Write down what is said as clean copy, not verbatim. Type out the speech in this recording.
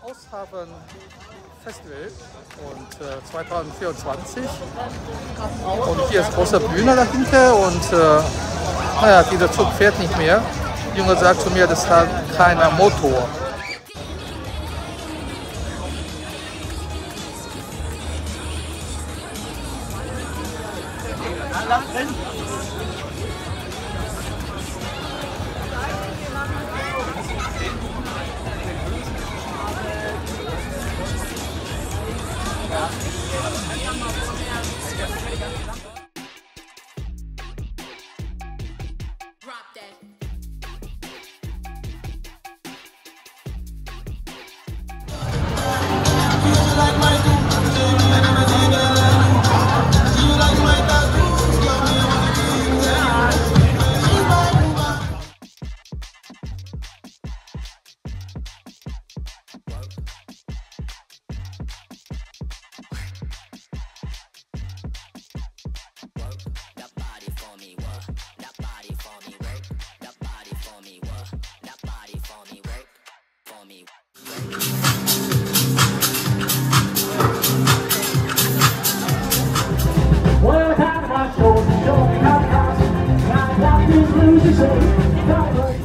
Osthafen Festival und 2024 und hier ist große Bühne dahinter und naja, dieser Zug fährt nicht mehr. Der Junge sagt zu mir, das hat keinen Motor. Well, I kind of like shows, show me how to pass. I got these blues to say.